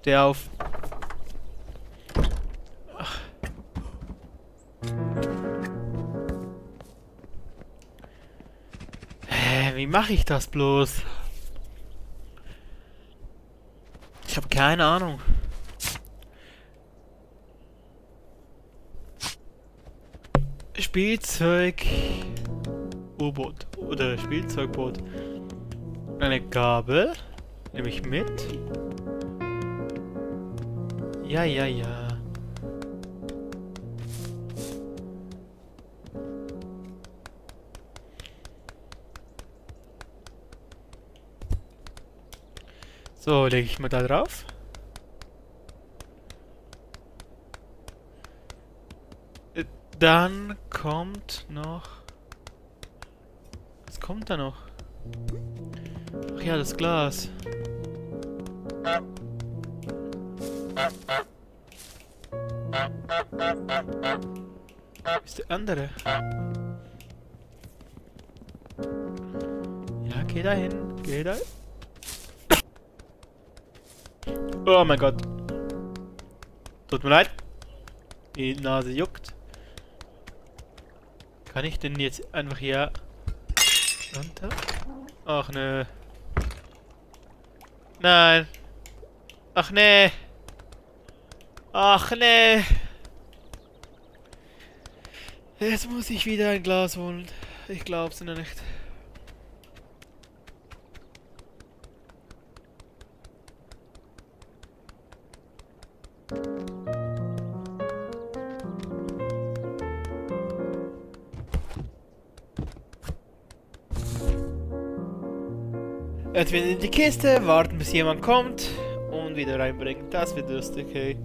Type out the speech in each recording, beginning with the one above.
Steh auf. Ach. Wie mache ich das bloß? Ich habe keine Ahnung. Spielzeug U-Boot oder Spielzeugboot. Eine Gabel nehme ich mit. Ja, ja, ja. So, lege ich mal da drauf. Dann kommt noch... Was kommt da noch? Ach ja, das Glas. Wo ist der andere? Ja, geh da hin. Geh da hin. Oh mein Gott. Tut mir leid. Die Nase juckt. Kann ich denn jetzt einfach hier runter? Ach ne. Nein. Ach ne. Ach ne. Jetzt muss ich wieder ein Glas holen. Ich glaub's noch nicht. Jetzt wieder in die Kiste, warten bis jemand kommt und wieder reinbringen. Das wird lustig, hey.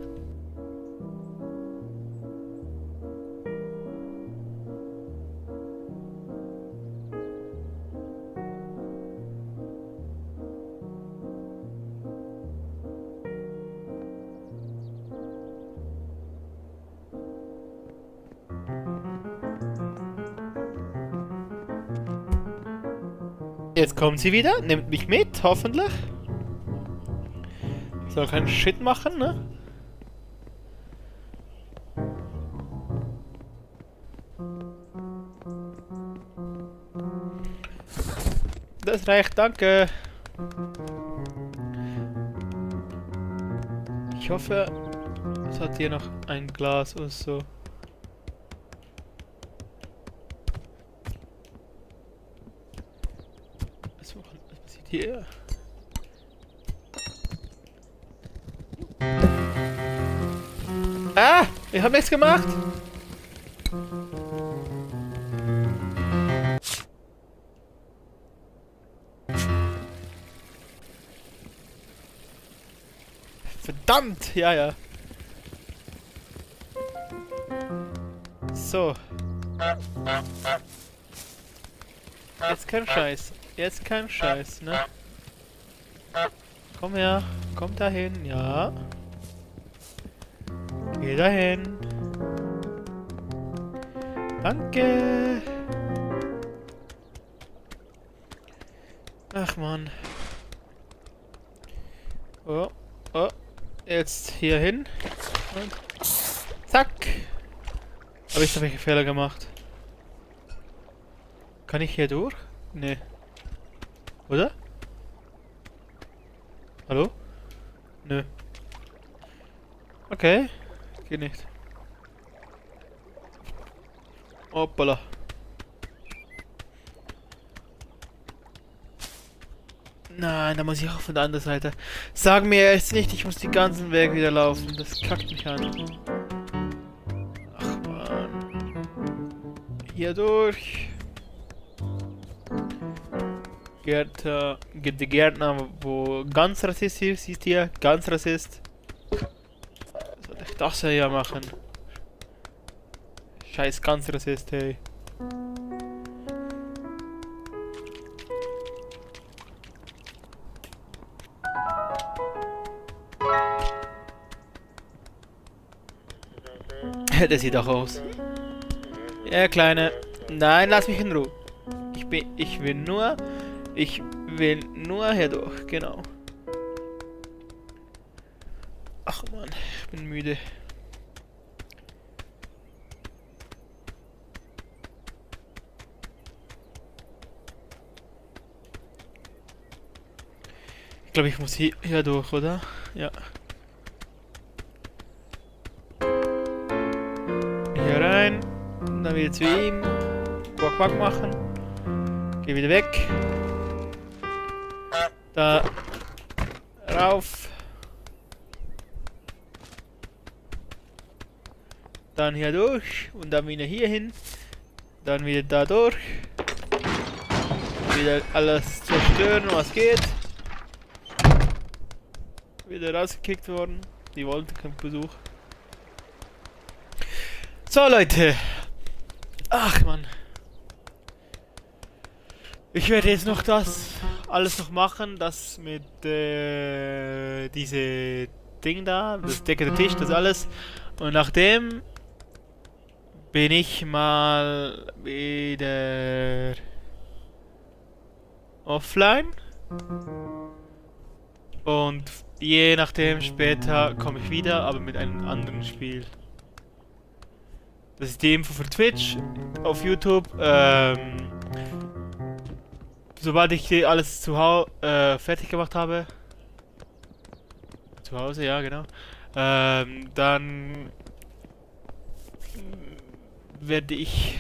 Jetzt kommt sie wieder, nimmt mich mit, hoffentlich. Soll keinen Shit machen, ne? Das reicht, danke. Ich hoffe, es hat hier noch ein Glas oder so. Was passiert hier? Ah! Ich hab nichts gemacht! Verdammt! Ja, ja. So. Jetzt kein Scheiß. Jetzt kein Scheiß, ne? Komm her. Komm dahin. Ja. Geh dahin. Danke. Ach man. Oh. Oh. Jetzt hier hin. Und zack. Habe ich da welche Fehler gemacht? Kann ich hier durch? Nee. Oder? Hallo? Nö. Okay. Geht nicht. Hoppala. Nein, da muss ich auch von der anderen Seite. Sag mir jetzt nicht, ich muss die ganzen Weg wieder laufen. Das kackt mich an. Ach man. Hier durch. Der Gärtner, wo ganz rassistisch ist hier. Ganz Rassist. Was soll ich das ja machen? Scheiß ganz Rassist, hey. Das sieht doch aus. Ja, Kleine. Nein, lass mich in Ruhe. Ich will nur hier durch, genau. Ach man, ich bin müde. Ich glaube, ich muss hier durch, oder? Ja. Hier rein. Und dann wieder zu ihm. Quack, quack machen. Geh wieder weg. Da. Rauf. Dann hier durch. Und dann wieder hier hin. Dann wieder da durch. Wieder alles zerstören, was geht. Wieder rausgekickt worden. Die wollten keinen Besuch. So, Leute. Ach, Mann. Ich werde jetzt noch das alles noch machen. Das mit diese Ding da. Das Decke der Tisch, das alles. Und nachdem bin ich mal wieder offline. Und je nachdem später komme ich wieder, aber mit einem anderen Spiel. Das ist die Info für Twitch, auf YouTube. Sobald ich hier alles fertig gemacht habe. Zu Hause, ja genau. Dann werde ich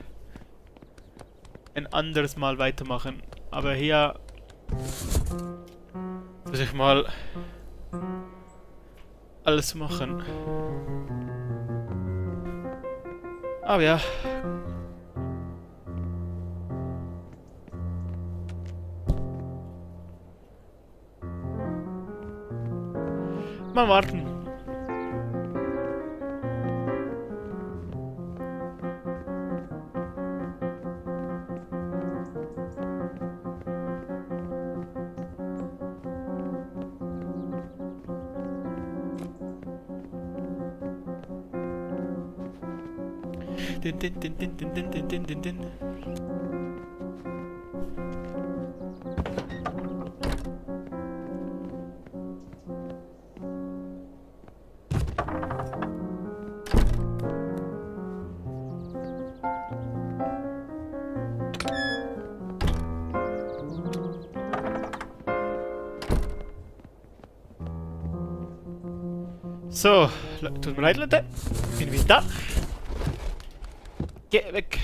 ein anderes Mal weitermachen. Aber hier versuche ich mal alles zu machen. Aber ja. Mal warten. Din, din, din, din, din, din, din, din, din. So, tut mir leid, Leute. Bin wieder da. Geh weg.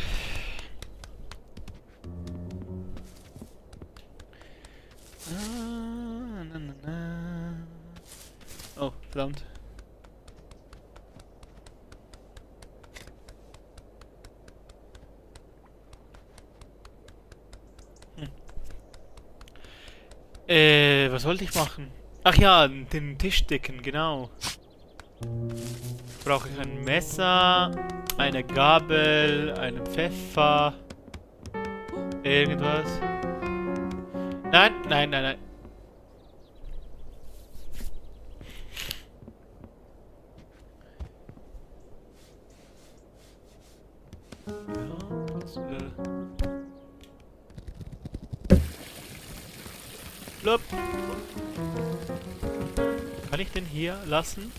Oh, verdammt. Was wollte ich machen? Ach ja, den Tisch decken, genau. Brauche ich ein Messer, eine Gabel, einen Pfeffer, irgendwas. Nein, nein, nein, nein. Ja, das, Blub. Kann ich den hier lassen?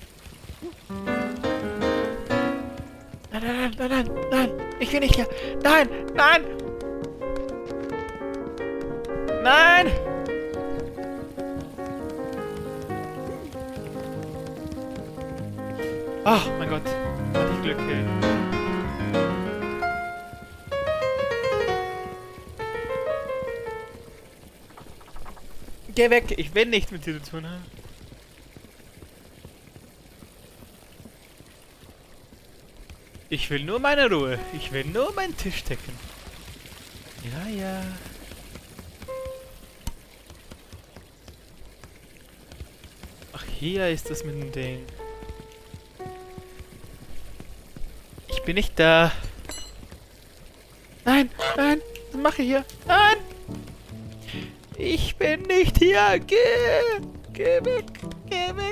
Nein, nein, nein, nein, nein, ich will nicht hier. Nein, nein. Nein. Ach, mein Gott. Hatte ich Glück hier. Geh weg, ich will nichts mit dir zu tun haben. Ich will nur meine Ruhe. Ich will nur meinen Tisch decken. Ja, ja. Ach, hier ist das mit dem Ding. Ich bin nicht da. Nein, nein, was mache ich hier? Nein! Ich bin nicht hier. Geh weg, geh weg.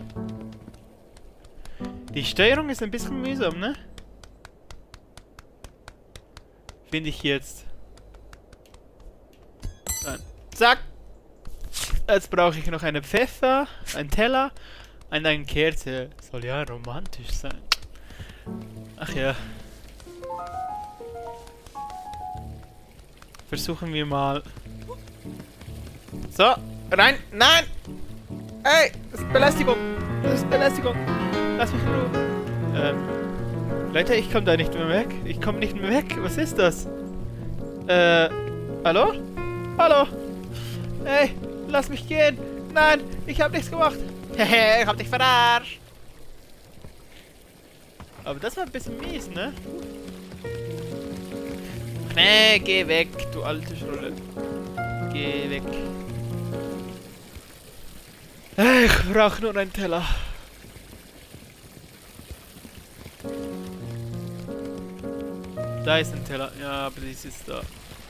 Die Steuerung ist ein bisschen mühsam, ne? Finde ich jetzt. Dann. Zack. Jetzt brauche ich noch einen Pfeffer, einen Teller an eine Kerze. Soll ja romantisch sein. Ach ja. Versuchen wir mal. So, rein. Nein! Ey, das ist Belästigung. Das ist Belästigung. Lass mich in Ruhe. Leute, ich komme da nicht mehr weg. Ich komme nicht mehr weg. Was ist das? Hallo? Hallo? Hey, lass mich gehen. Nein, ich habe nichts gemacht. Hehe, ich hab dich verarscht. Aber das war ein bisschen mies, ne? Nee, geh weg, du alte Schrulle. Geh weg. Ich brauche nur einen Teller. Da ist ein Teller. Ja, aber das ist da.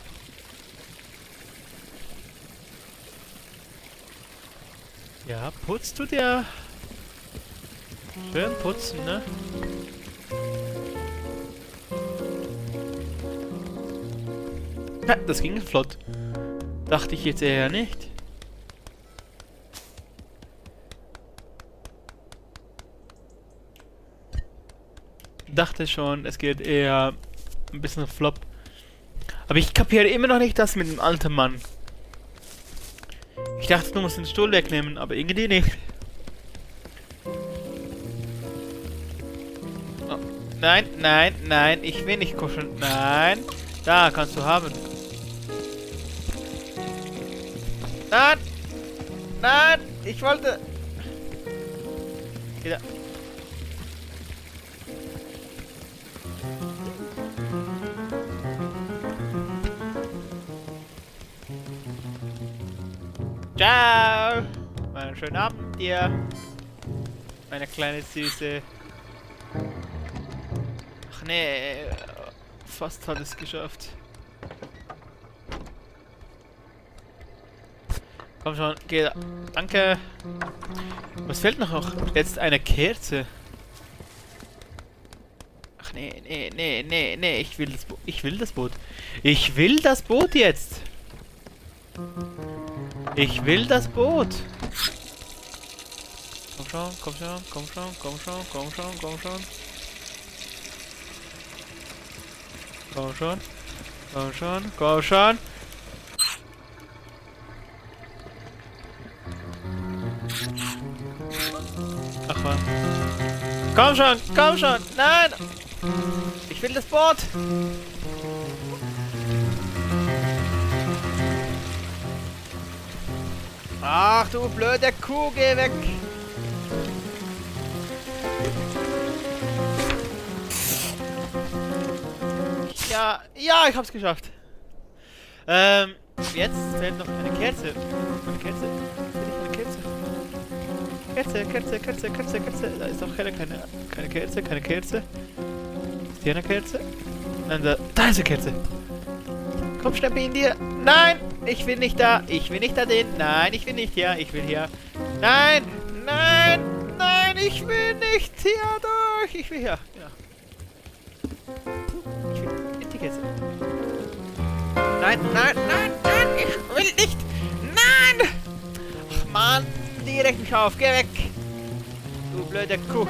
Ja, putzt du dir? Schön putzen, ne? Ja, das ging flott. Dachte ich jetzt eher nicht. Dachte schon, es geht eher ein bisschen flop. Aber ich kapiere immer noch nicht das mit dem alten Mann. Ich dachte, du musst den Stuhl wegnehmen, aber irgendwie nicht. Oh. Nein, nein, nein, ich will nicht kuscheln. Nein, da kannst du haben. Nein, nein, ich wollte... Wieder. Ciao! Einen schönen Abend dir. Meine kleine Süße. Ach nee, fast hat es geschafft. Komm schon, geh da. Danke. Was fehlt noch? Jetzt eine Kerze. Ach nee, nee, nee, nee, nee, ich will das Boot. Ich will das Boot. Ich will das Boot jetzt. Ich will das Boot. Komm schon, komm schon, komm schon, komm schon, komm schon, komm schon. Komm schon, komm schon, komm schon. Ach was. Komm schon, nein! Ich will das Boot! Ach du blöde Kuh, geh weg! Ja, ja, ich hab's geschafft. Jetzt fehlt noch eine Kerze. Eine Kerze? Eine Kerze? Kerze. Da ist doch keine Kerze, keine Kerze. Ist hier eine Kerze? Nein, da ist eine Kerze. Komm, Stempel in dir. Nein, ich will nicht da. Ich will nicht da den. Nein, ich will nicht hier. Ich will hier. Nein, nein, nein, ich will nicht hier durch. Ich will hier. Ja. Ich will in die Kerze. Nein, nein, nein, nein, ich will nicht. Nein. Ach man, die regt mich auf. Geh weg. Du blöde Kuh.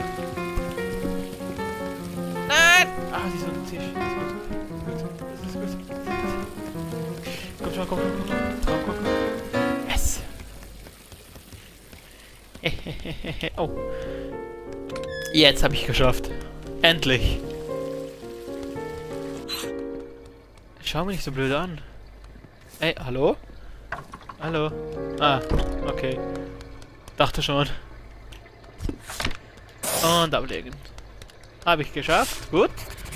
Nein. Ah, die ist unter dem Tisch. Das ist gut. Komm schon, komm. Yes. Oh. Jetzt habe ich geschafft. Endlich. Schau mich nicht so blöd an. Ey, hallo? Hallo? Ah, okay. Dachte schon. Und ablegen. Habe ich geschafft. Gut.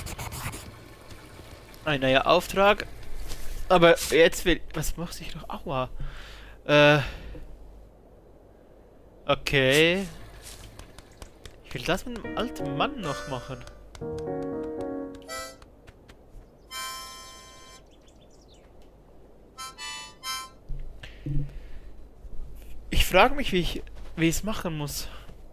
Ein neuer Auftrag. Aber jetzt will... Was macht sich noch? Aua. Okay. Ich will das mit dem alten Mann noch machen. Ich frage mich, wie ich es machen muss.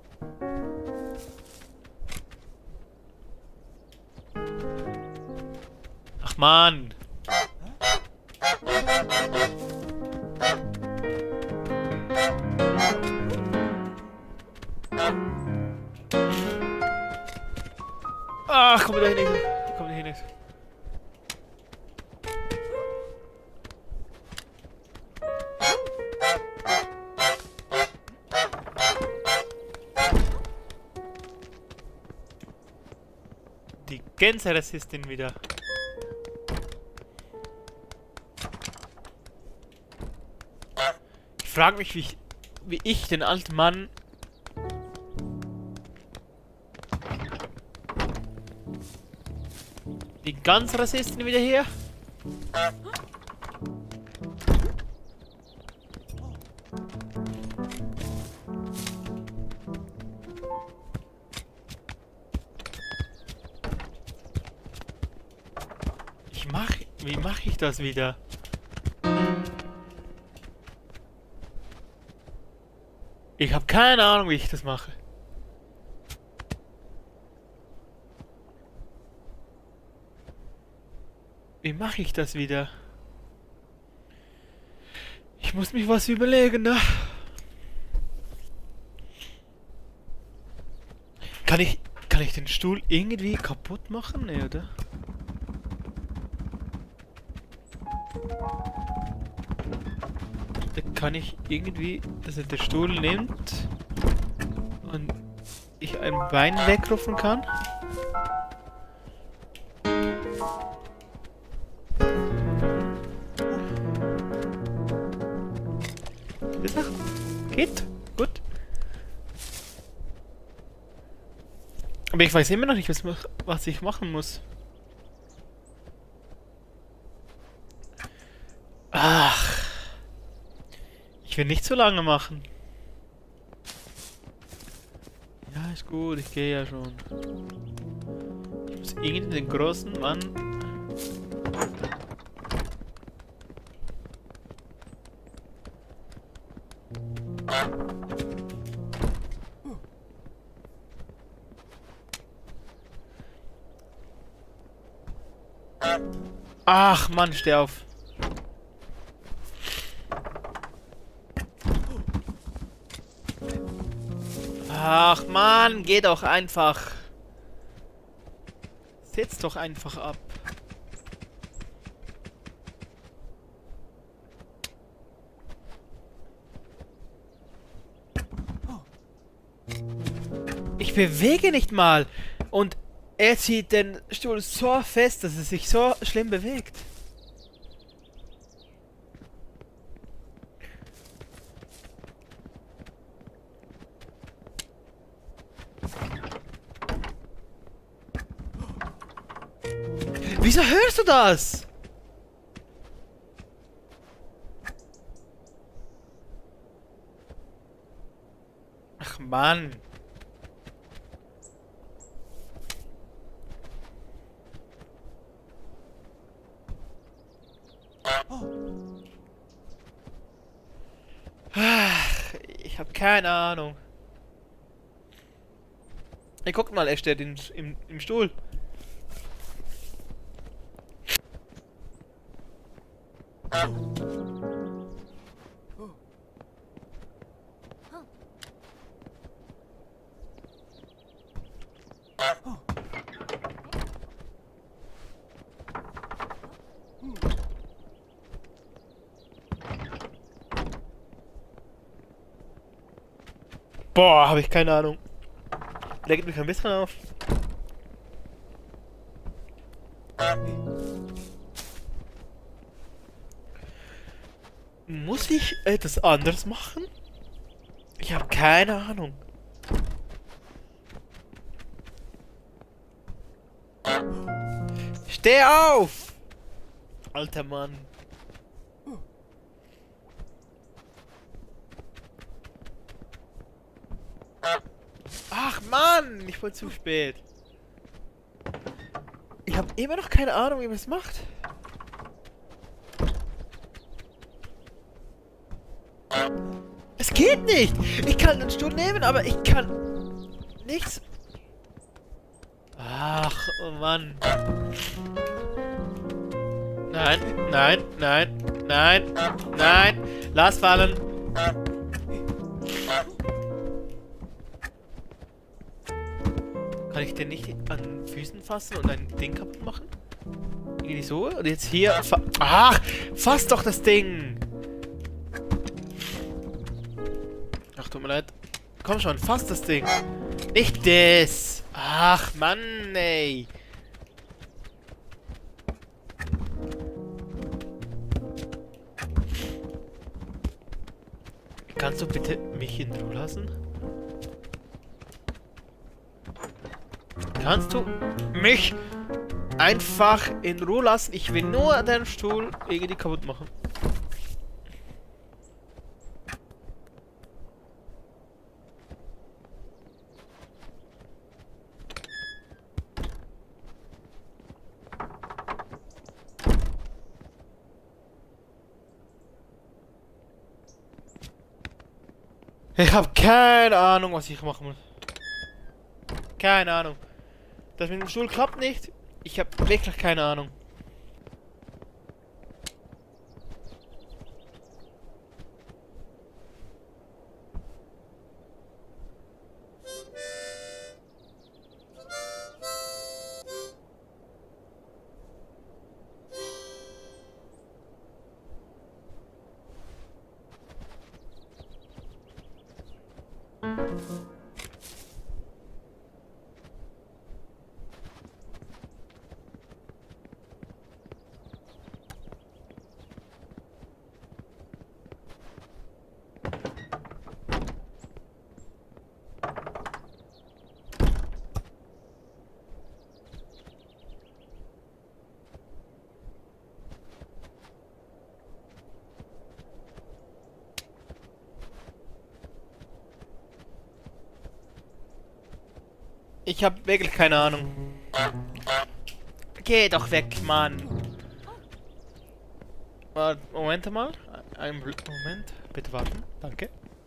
Ach Mann. Ach, komm da hin, Esel. Komm da hin, Esel. Die Gänse-Rassistin wieder. Ich frage mich, wie ich den alten Mann... Die Gänse-Rassistin wieder hier. Wie mache ich das wieder? Ich habe keine Ahnung, wie ich das mache. Wie mache ich das wieder? Ich muss mich was überlegen, ne? Kann ich den Stuhl irgendwie kaputt machen, ne, oder? Da kann ich irgendwie, dass er den Stuhl nimmt und ich ein Bein wegrufen kann. Das geht gut. Aber ich weiß immer noch nicht, was ich machen muss. Ach. Ich will nicht so lange machen. Ja, ist gut, ich gehe ja schon. Ich muss irgendwie den großen Mann... Ach Mann, steh auf. Ach Mann, geh doch einfach. Setz doch einfach ab. Ich bewege nicht mal. Und er zieht den Stuhl so fest, dass er sich so schlimm bewegt. Wieso hörst du das? Ach Mann. Ich habe keine Ahnung. Hey, guck mal, er steht im Stuhl. Boah, habe ich keine Ahnung. Legt mich ein bisschen auf. Muss ich etwas anderes machen? Ich habe keine Ahnung. Steh auf! Alter Mann. Ach Mann, ich war zu spät. Ich habe immer noch keine Ahnung, wie man es macht. Es geht nicht! Ich kann den Stuhl nehmen, aber ich kann nichts. Ach, oh Mann. Nein, nein, nein, nein, nein. Lass fallen. Kann Kann ich den nicht an Füßen fassen und ein Ding kaputt machen? Irgendwie so? Und jetzt hier... Ach! Fass doch das Ding! Ach, tut mir leid. Komm schon, fass das Ding. Nicht das! Ach, Mann, ey! Kannst du bitte mich in Ruhe lassen? Kannst du mich einfach in Ruhe lassen? Ich will nur deinen Stuhl irgendwie kaputt machen. Ich habe keine Ahnung, was ich machen muss. Keine Ahnung. Das mit dem Stuhl klappt nicht. Ich habe wirklich keine Ahnung. Ich habe wirklich keine Ahnung. Geh doch weg, Mann. Moment mal. Einen Moment. Bitte warten. Danke.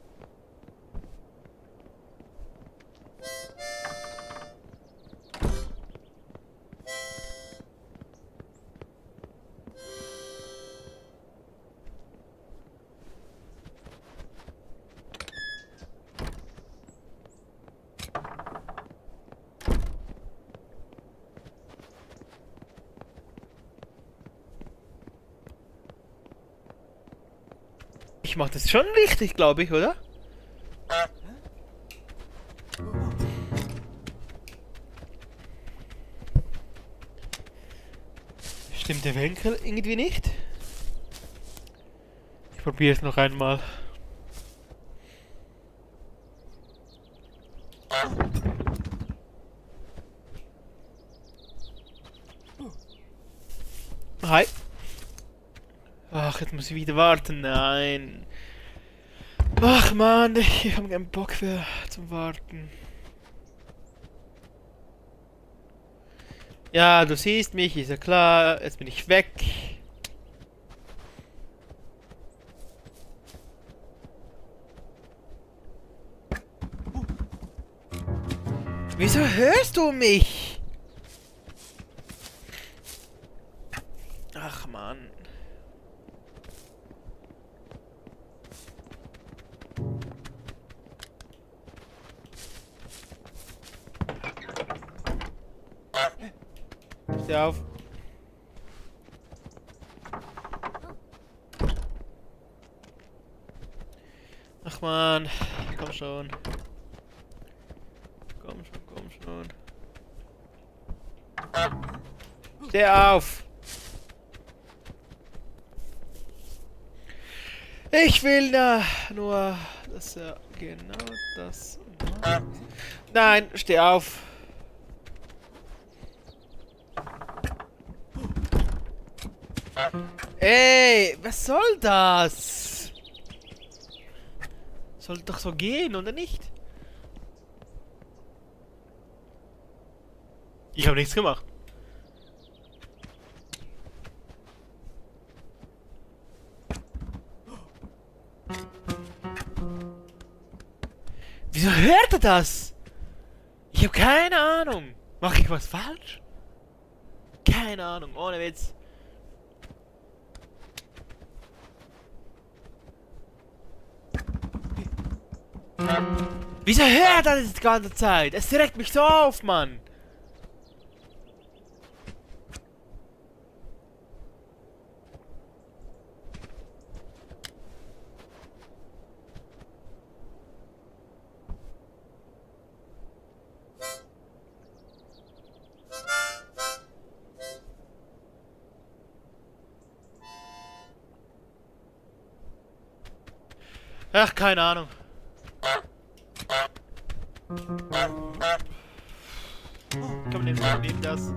Ich mach das schon richtig, glaube ich, oder? Stimmt der Winkel irgendwie nicht? Ich probiere es noch einmal. Hi. Ach, jetzt muss ich wieder warten. Nein. Ach man, ich habe keinen Bock mehr zum Warten. Ja, du siehst mich, ist ja klar. Jetzt bin ich weg. Wieso hörst du mich? Ach man. Steh auf. Ach man, komm schon. Komm schon. Steh auf. Ich will nur, dass er genau das macht. Nein, steh auf. Ey, was soll das? Soll doch so gehen, oder nicht? Ich habe nichts gemacht. Wieso hört er das? Ich habe keine Ahnung. Mache ich was falsch? Keine Ahnung, ohne Witz. Wieso hört er das die ganze Zeit? Es regt mich so auf, Mann. Ach, keine Ahnung. Komm, nehmen das.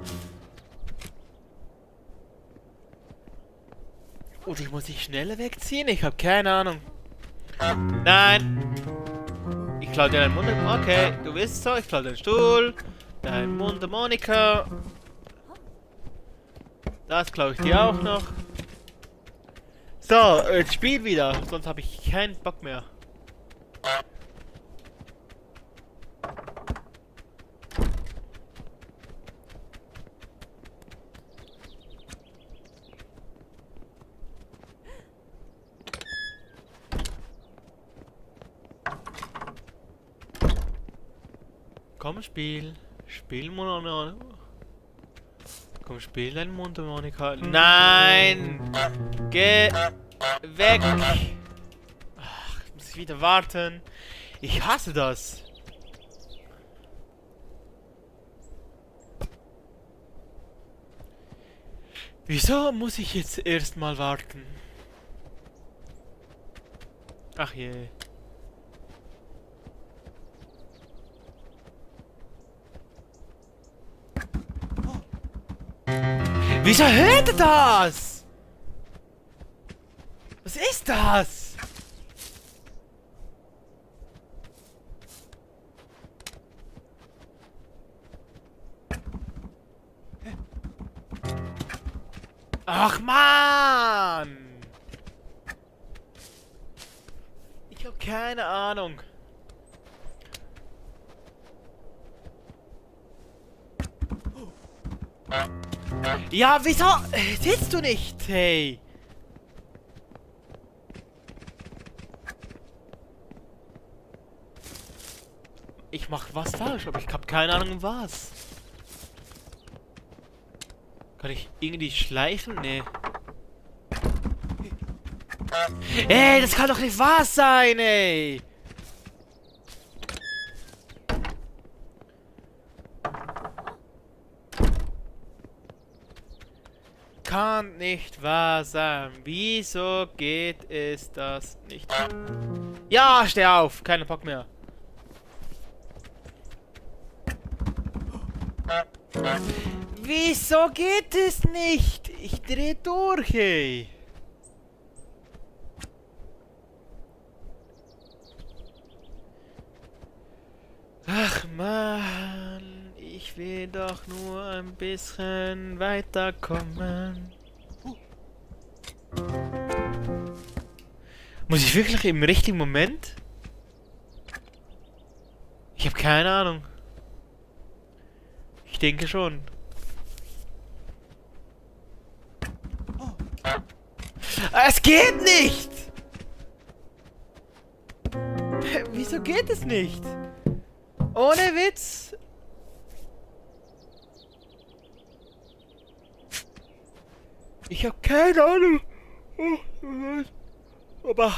Und ich muss dich schneller wegziehen? Ich habe keine Ahnung. Nein! Ich klaue dir deinen Mund. Okay, du willst so. Ich klaue den Stuhl. Dein Mundharmonika. Das klaue ich dir auch noch. So, jetzt spiel wieder. Sonst habe ich keinen Bock mehr. Komm, spiel. Spiel Mundharmonika. Komm, spiel dein Mundharmonika. Nein! Geh weg! Ach, muss ich wieder warten. Ich hasse das. Wieso muss ich jetzt erstmal warten? Ach je. Wieso hört er das? Was ist das? Ach Mann! Ich habe keine Ahnung. Ja, wieso sitzt du nicht, hey? Ich mach was falsch, aber ich hab keine Ahnung was. Kann ich irgendwie schleichen? Nee. Ey, das kann doch nicht wahr sein, ey! Kann nicht wahr sein. Wieso geht es das nicht? Ja, steh auf! Keine Bock mehr. Wieso geht es nicht? Ich dreh durch, ey. Ach man, ich will doch nur ein bisschen weiterkommen. Muss ich wirklich im richtigen Moment? Ich habe keine Ahnung. Ich denke schon. Es geht nicht! Wieso geht es nicht? Ohne Witz. Ich habe keine Ahnung. Aber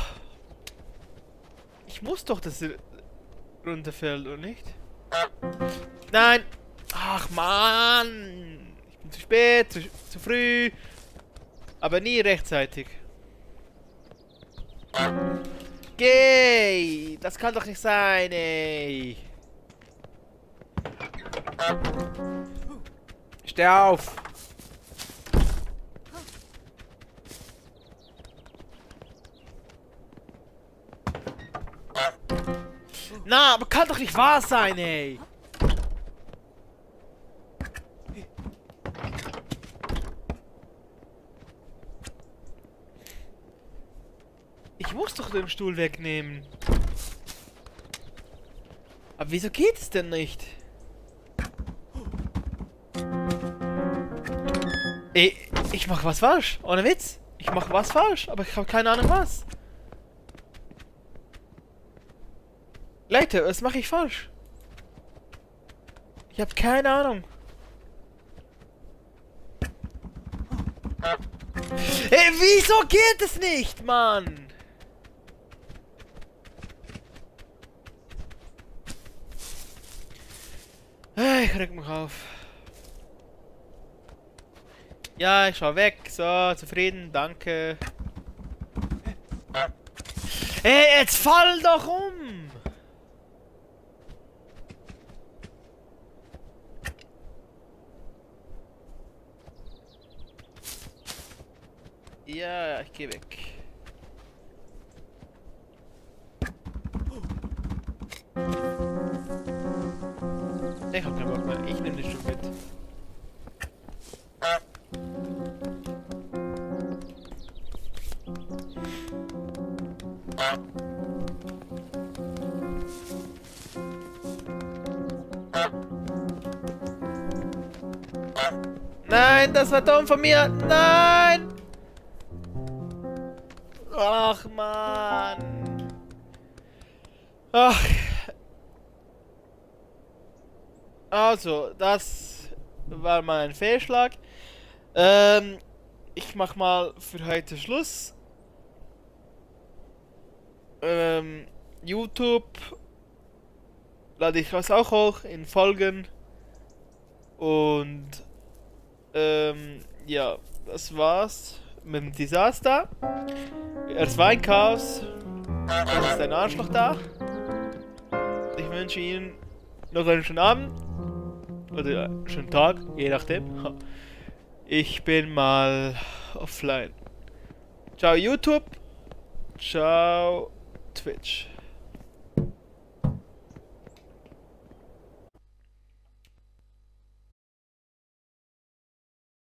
ich muss doch, dass er runterfällt, oder nicht? Nein. Ach Mann. Ich bin zu spät, zu früh. Aber nie rechtzeitig. Geh! Das kann doch nicht sein, ey. Steh auf! Na, aber kann doch nicht wahr sein, ey! Ich muss doch den Stuhl wegnehmen. Aber wieso geht es denn nicht? Ey, ich mach was falsch. Ohne Witz. Ich mach was falsch, aber ich habe keine Ahnung was. Leute, was mache ich falsch? Ich habe keine Ahnung. Ey, wieso geht es nicht, Mann? Ich reg mich auf. Ja, ich schau weg. So, zufrieden, danke. Ey, jetzt fall doch um! Ja, ich geh weg. Ich hab keinen Bock mehr. Ich nehme den Stück mit. Nein, das war dumm von mir. Nein! Ach, Mann. Ach. Also, das war mal ein Fehlschlag. Ich mach mal für heute Schluss. YouTube lade ich das auch hoch in Folgen. Und ja, das war's mit dem Desaster. Es war ein Chaos. Es ist ein Arschloch da. Ich wünsche Ihnen noch einen schönen Abend. Oder einen schönen Tag, je nachdem. Ich bin mal offline. Ciao YouTube. Ciao Twitch.